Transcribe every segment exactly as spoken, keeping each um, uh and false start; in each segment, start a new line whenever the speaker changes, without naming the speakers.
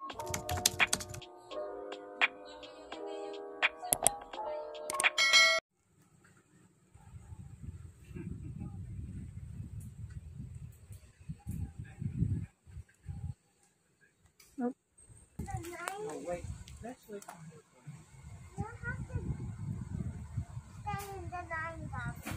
Nope.
No, wait. Let's wait on her.
You have to stay in the line, Bobby.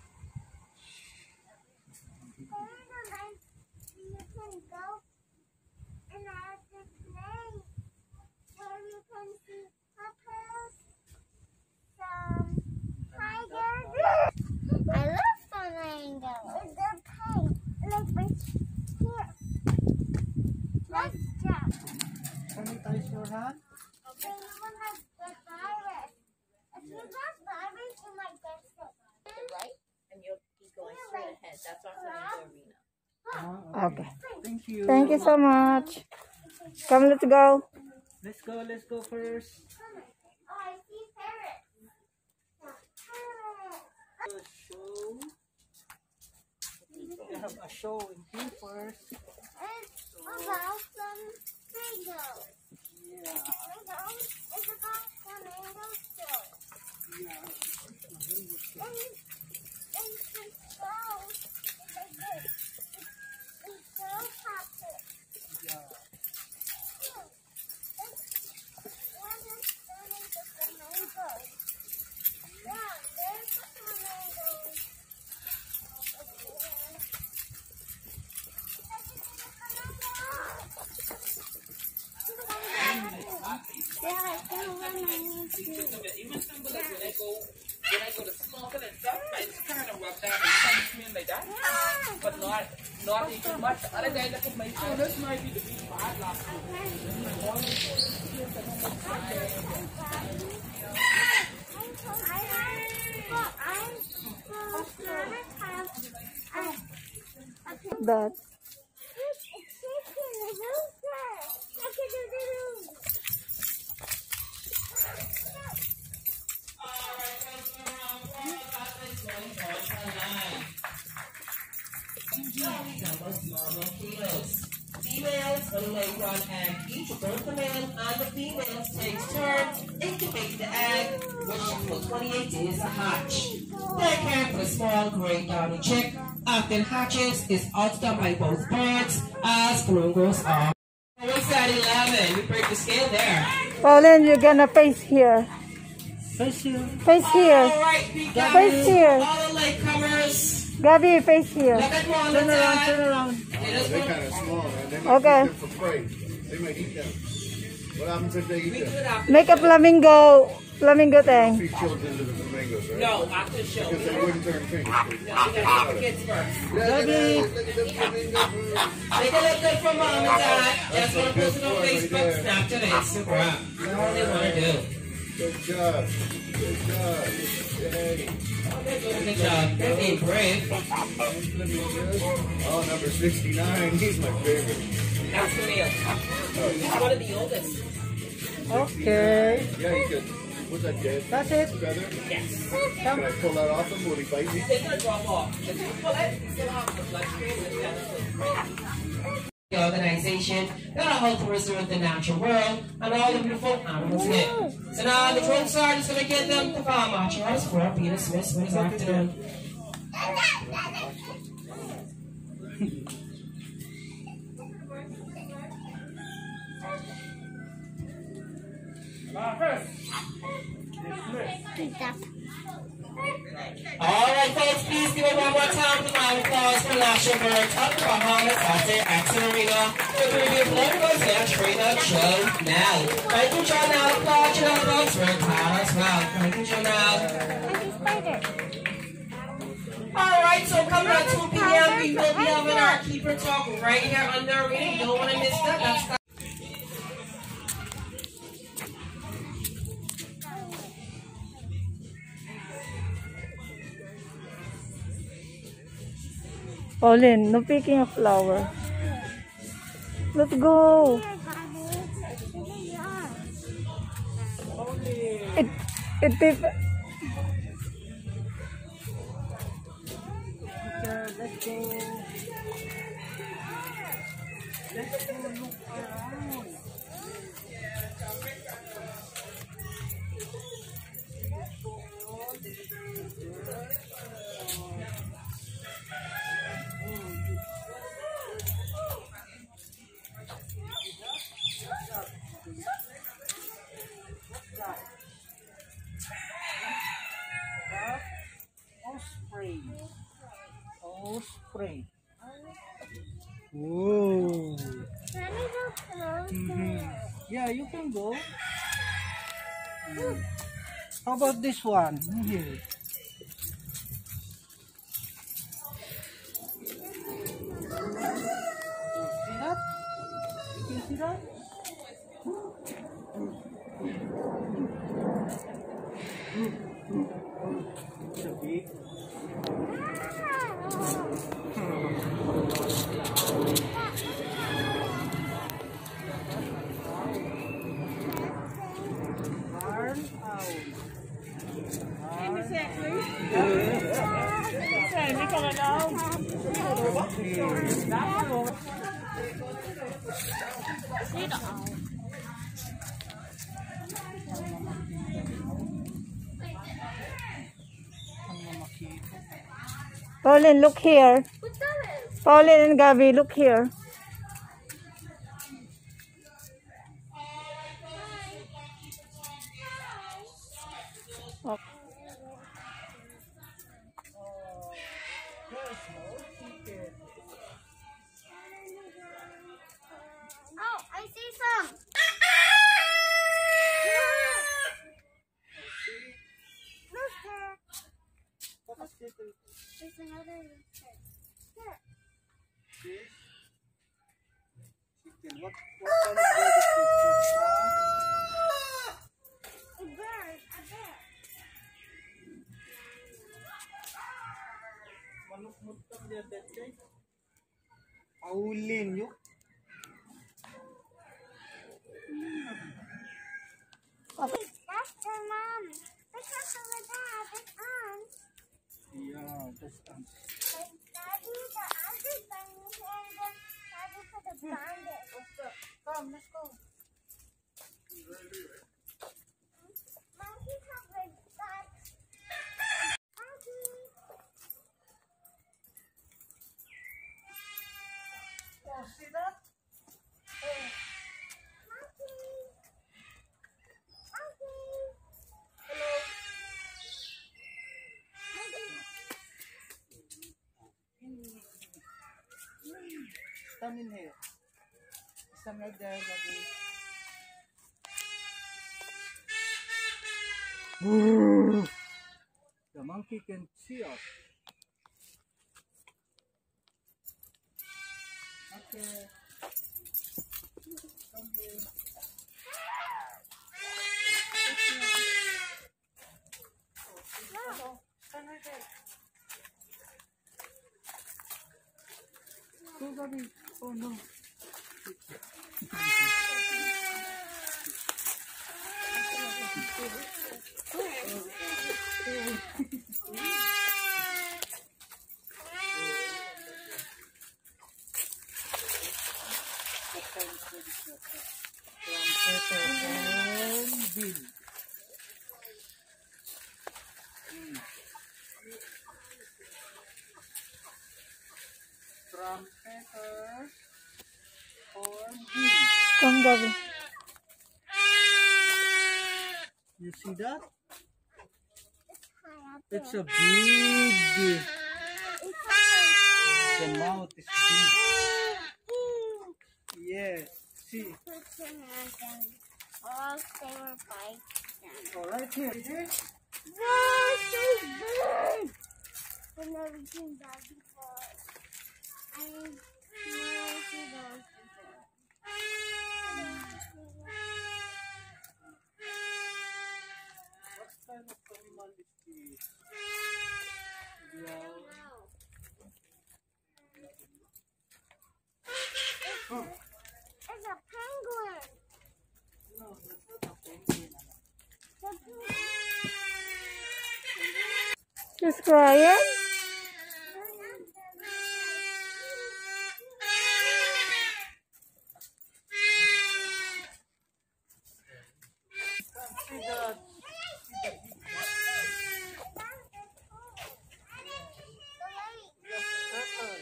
Stay in the line so you can go and have this place where you can see peppers, some tigers. I love flamingos. They're pink. Like right here. Let's jump.
Sanitize your hand.
So you will not get virus. If you got virus, you might get sick.
To the right, and you'll keep going straight ahead. That's also in the arena.
Oh,
Okay.
Thank you.
Thank you so much. Come, let's go.
Let's go. Let's go first.
Oh, I see parrots.
A show. We have a show in here first.
It's about some flamingos.
Yeah.
Flamingos is about flamingo show.
Yeah.
And, and the show is like this. It's so popular.
Yeah.
One is turning the flamingos. Yeah, there's the flamingos.
When I go to smoke and stuff, I just kind of rub down and sunscreen like that. But not not even much. The other day, look at my phone. This might be the big bad last
That.
Females will lay one egg each. Both the male and the females takes turns incubating the egg, which will twenty-eight days to hatch. Their care for the small gray downy chick after it hatches is outdone by both birds as brood grows on. What's that eleven? We break the scale there.
Pauline, you're gonna face here.
Face here.
Face here.
All right, we got
Face here.
all the latecomers.
Gabby, face here.
Look at one.
Turn around. Turn around.
They're kind of small, man. They might
Okay.
use them for prey. They might eat them. What happens if they eat
We do
them?
it after
Make a flamingo, flamingo thing.
Feed children to the flamingos, right?
No, after the show.
Because they wouldn't turn pink.
No, we gotta get the kids first.
Look at that. Look at them flamingos.
Make it look good for mom and dad. That's what I'm posting on Facebook, Snapchat, and Instagram. That's all they want to do.
Good job. Good job. Yay.
Good job. They're being brave.
Oh, number sixty-nine. He's my favorite.
That's the deal. He's one of the oldest.
Okay.
Yeah, you could. What's that, dead
That's it.
feather?
Yes.
Can I pull that off him? Will he bite me?
They're going to drop off. If you pull it, you still have the bloodstream and the other. The organization that are help to preserve the natural world and all the beautiful animals in it. So now the drone sergeant is going to get them to farm marchers for Peter Smith this afternoon. Alright folks, please give it one more time to round of applause for National Birds of the Bahamas at the Action Arena. We're going to be playing for the Trina Show now. Thank you, Janelle. Applaud Janelle folks for Clara as well. Thank you, Janelle. Alright, so coming at two P M, we will be having our keeper talk right here on the arena. You don't want to miss that. That's the
Pauline, no picking a flower. Let's go. It, it, it,
Let's go. Let's go look around. Mhm. Yeah, you can go. Mm. How about this one? Here. See that? You see that? It's a big. Barn owl.
Pauline, look here. Pauline and Gabby, look here. Oh.
Oh, I see some. Look there. There's another rooster. Here.
Chicken. What, what kind of bird is this?
A bird. A bear.
Manok-mutok dia tete. Pauline yuk.
That's the mom. Look at over there. That's aunt.
Yeah, that's um.
Like daddy, the aunt is bunny and then daddy for the bandit. Come, let's go. Monkeys have red spots. Monkey.
Oh, see that?
Monkey. Monkey.
Hello. Stand in here. Stand right there, buddy. The monkey can see us. Okay. Come here.
No. Stand right there.
Go, Gabi. Oh no. And Bill. Trumpeter or Bill.
Come, Gabby.
You see that?
High up
It's
there.
a big.
It's high.
The mouth is big. Yes. See.
Put your hand down. Or else they will bite down.
All right here. Here.
Wow, so big! I've never seen that before. I never seen those before.
What kind of animal is this? Yeah. Oh.
It's a penguin.
No, that's not a penguin.
The penguin.
She's crying?
See that? Yes, turtle.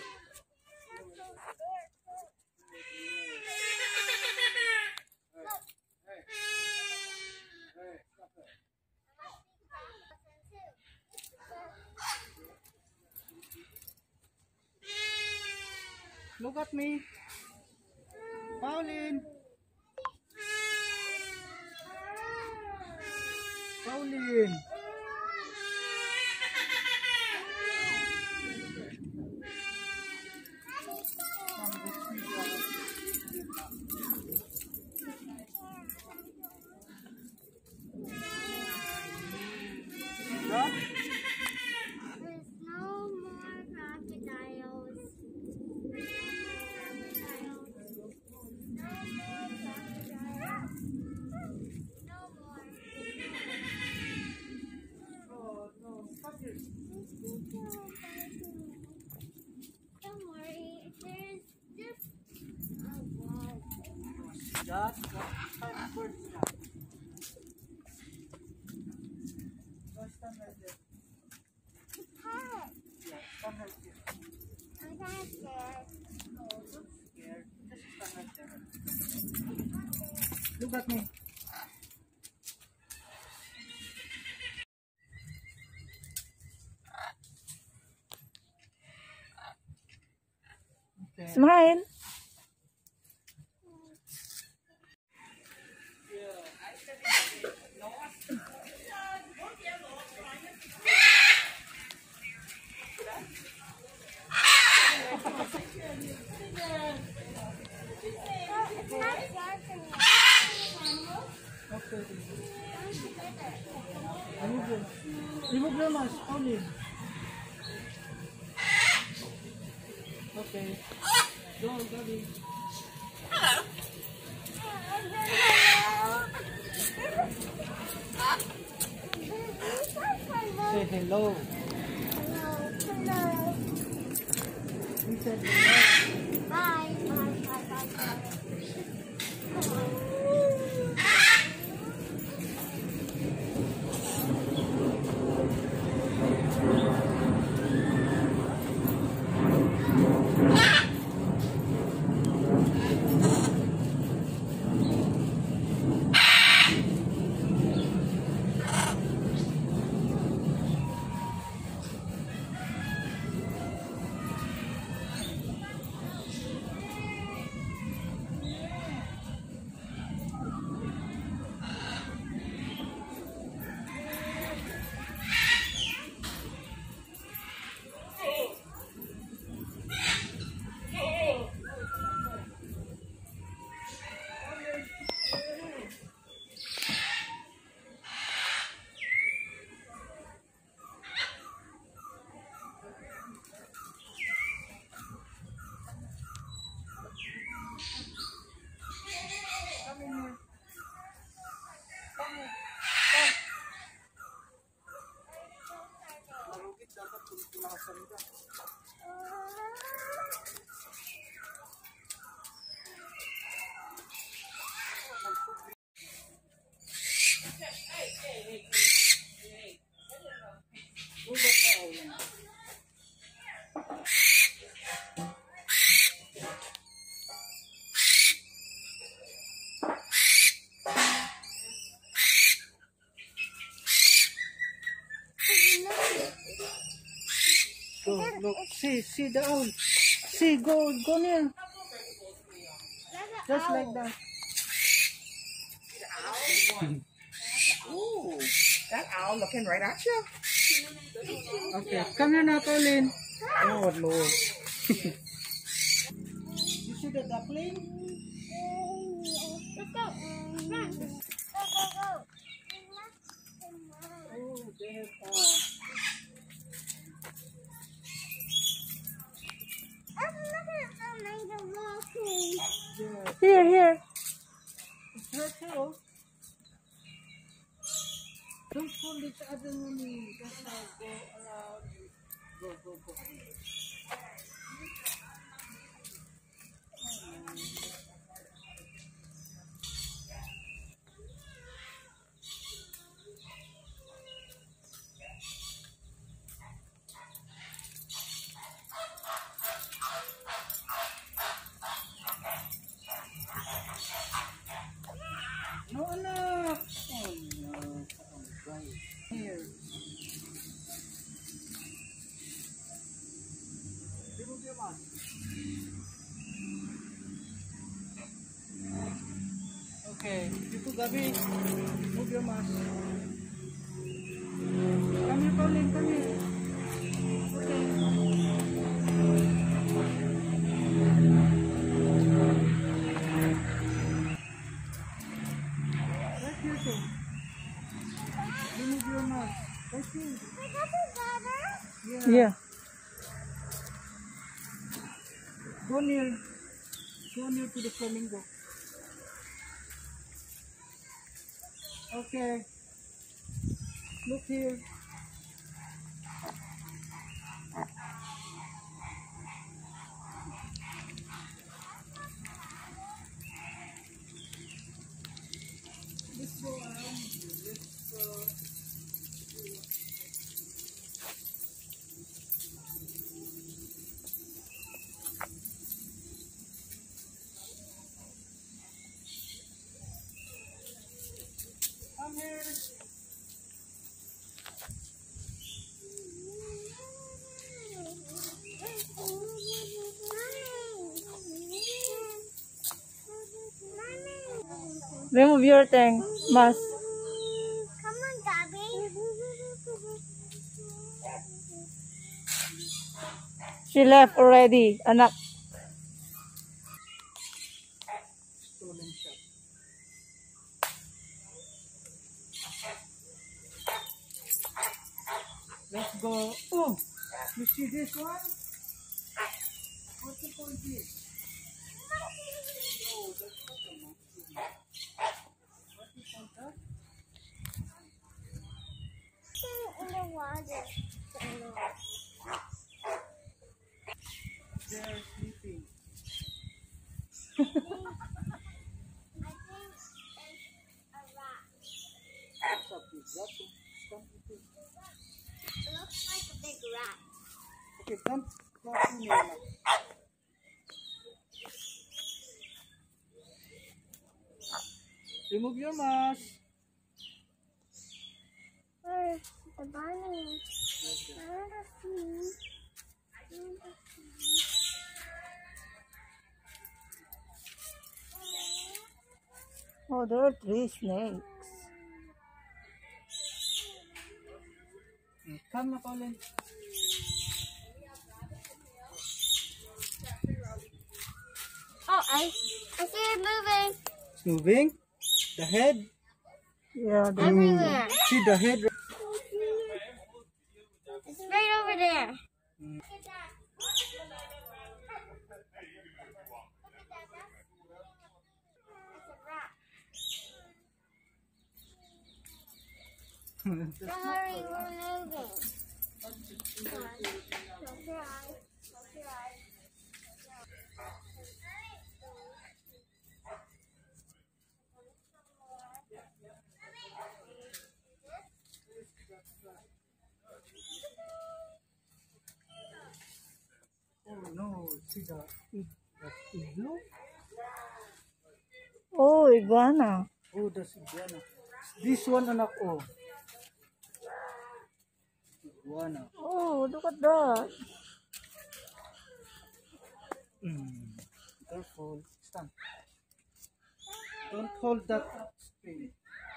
Hey. Hey, stop it. Look at me. Pauline. That, what type of bird is that? Go stand right there.
Parrot.
Yeah, stand right there.
I'm not scared.
No, don't scared. Just stand right there. Look at me. Okay.
Smile.
It's not scared to me.
Okay. Remove your, remove your mask, Pauline. Okay. Go, Daddy. Say hello.
Hello.
We said hello.
Bye. Bye. Bye. Bye. Bye.
Go, look. See, see the owl. See, go, go near. Just like that.
Ooh, that owl looking right at you.
Okay, come here now, Pauline. Oh, Lord. You see the duckling?
Let's go. Run. Go, go, go.
Oh, they have, uh,
Oh, look at the mango walking.
yeah.
Here, here.
It's right here, oh. Don't hold each other, mommy. Just uh, go around. Go, go, go. No, anak. Oh, no. Oh, right. Here. Remove your mask. Okay. Dito, Gabi. Remove your mask. Come here, Pauline. Come here. Okay. Right here, too. Remove your mask. Right here.
Wait, that's a ladder?
Yeah.
Yeah.
Go near. Go near to the flamingo. Okay. Look here. Come here.
Remove your thing, Mas.
Come on, Gabby.
She left already, anak.
Stolen shot. Let's go. Oh, you see this one? What you call this? Oh, that's not a mushroom. What you call that?
In the water.
They're sleeping.
I think it's a rat.
What's up with that? Come with it.
It looks like a big rat.
Okay, come. Come to me now. Remove your mask.
Where's the bunny? I want to see. I want to see.
Oh, there are three snakes.
Come na, Pauline.
Oh, I, I see it moving
It's moving. The head.
Yeah, the
everywhere.
See the head.
It's right over there. Don't worry, we're moving. Come on. Close your eyes. Close your eyes.
Oh no, see the ig- that's igloo?
Oh, iguana.
Oh, that's iguana. This one anak oh. Iguana.
Oh, look at that.
Mm. Careful. Stand. Don't hold that string.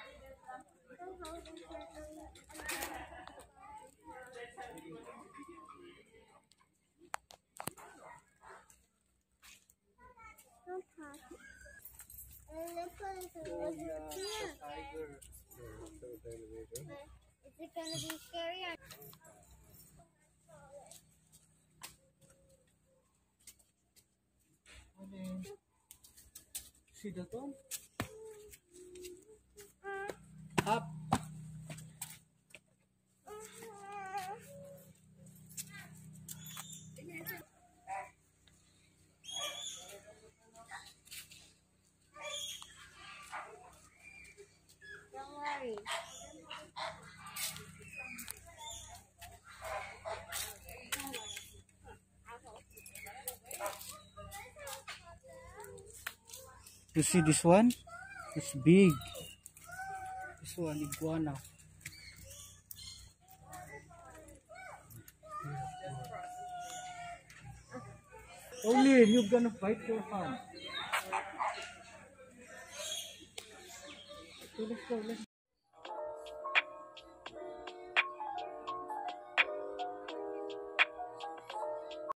Don't touch it. And let's put it in
Oh
the
yeah, it's
here.
a tiger.
Is it gonna be scary? Or
Pauline. See that one? Up.
don't worry.
You see this one? It's big. This one, iguana. Pauline, you're gonna bite your hand. Okay, let's go, let's